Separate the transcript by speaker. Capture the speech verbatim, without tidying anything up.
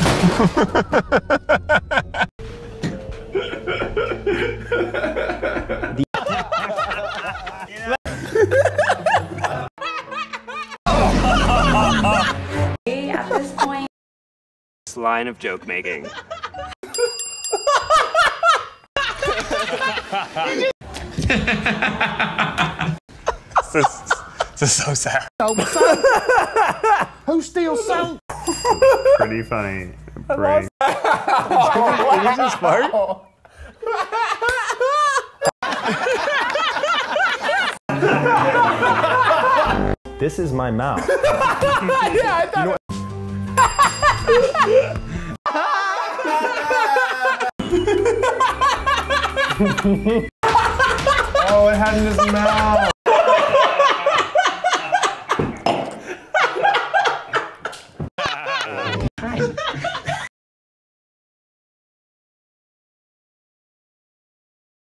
Speaker 1: At this point,
Speaker 2: line of joke making.
Speaker 3: This is, this is so sad.
Speaker 4: Who steals soap?
Speaker 3: Pretty funny. Brain.
Speaker 4: Did you just fart? This is my mouth.
Speaker 5: Yeah, I thought.
Speaker 4: Oh, it had in his mouth.